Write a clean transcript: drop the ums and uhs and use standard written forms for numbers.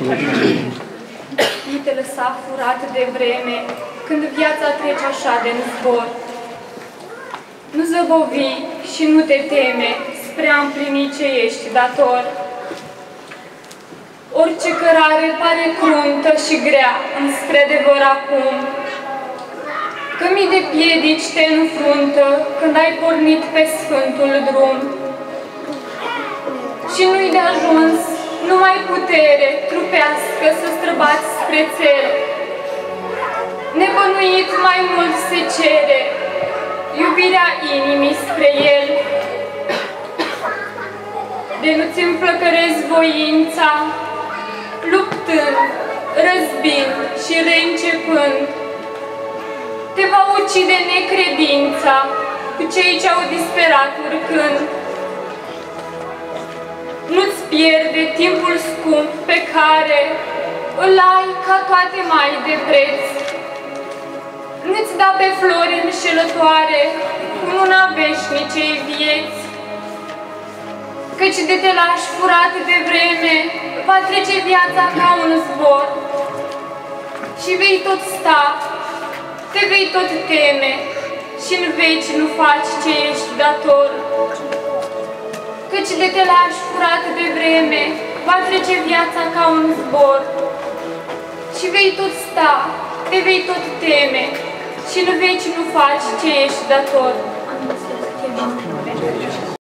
Nu te lăsa furat de vreme când viața trece așa de în zbor. Nu zăbovi și nu te teme spre a împlini ce ești dator. Orice cărare pare cruntă și grea înspre adevăr acum, că mii de piedici te înfruntă când ai pornit pe sfântul drum. Și nu-i de ajuns numai putere trupească să străbați spre țel. Nebănuit mai mult se cere iubirea inimii spre el. De nu-ți înflăcărezi voința, luptând, răzbind și reîncepând, te va ucide necredința cu cei ce-au disperat urcând. Nu-ți pierde timpul scump pe care îl ai ca toate mai de preț. Nu-ți da pe flori înșelătoare cununa veșnicei vieți, căci de te lași furat de vreme, va trece viața ca un zbor. Și vei tot sta, te vei tot teme, și în veci nu faci ce ești dator. Căci de te lași furat de vreme, va trece viața ca un zbor. Și vei tot sta, te vei tot teme, și în veci nu faci ce ești dator.